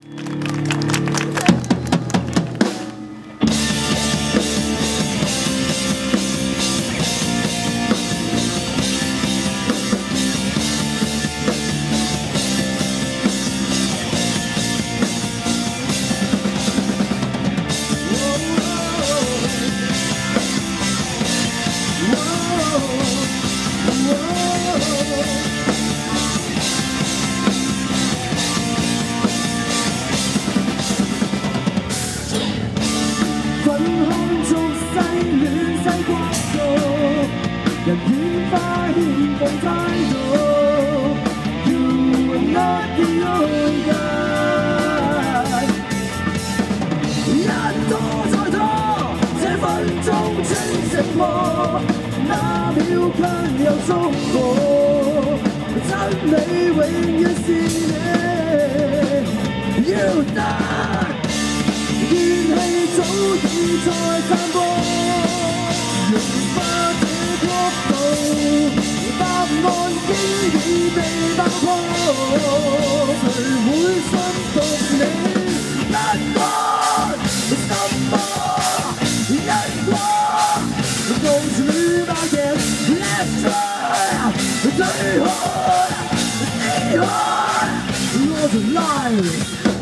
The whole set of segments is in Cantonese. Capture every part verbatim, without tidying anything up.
人與花獻奉態度 ，You are not the only guy。一拖再拖，這分鐘清醒我，那秒卻又觸摸，真理永遠是你。You die， 怨氣早已在散播，融化這國度。 答案經已被爆破，誰會信服你？不管什麼因果，共處百日 ，Let's try， 最好離開我的 life，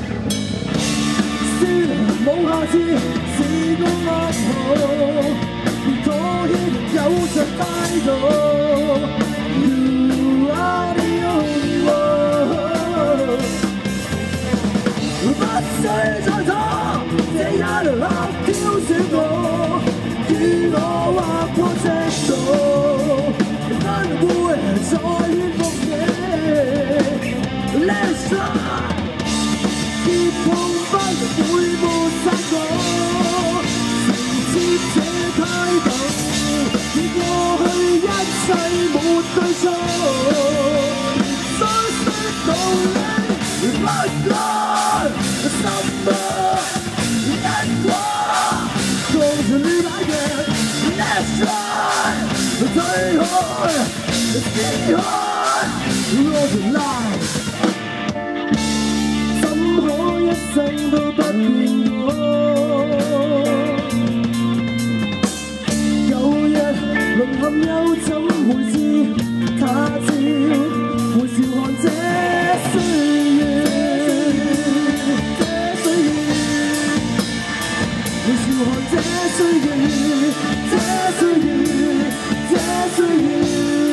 輸冇下次，是個噩耗，妥協有着態度。 You are the only one， 不需再拖，這一刻挑選我，與我劃破赤道，不會再怨服你。Let's try， 結碰不會抹殺我，承接這態度。 過去一切沒對錯，相識道理不管什麼因果，共處百日 ，Let's try， 推開撕開我的 life， 怎可一生都不變我？ 淪陷又怎會知？他朝會笑看這歲月，這歲月，會笑看這歲月，這歲月，這歲月。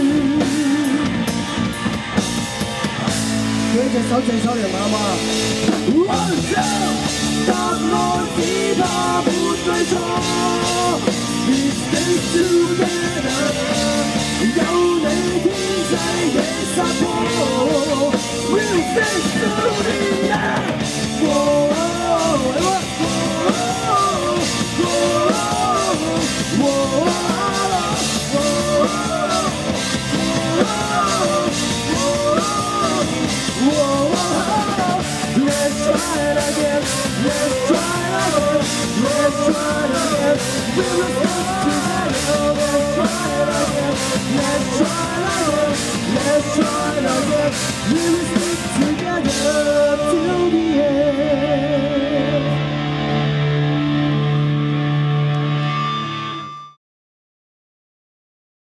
舉隻手正手嚟媽媽。One two， 答案只怕沒對錯。 We stay together， 有你天際野殺破 ，We'll stay together。Let's try it again, let's try it again, let's try it again. We will stick together. Let's try it again, let's try it again, let's try it again. We will stick together till the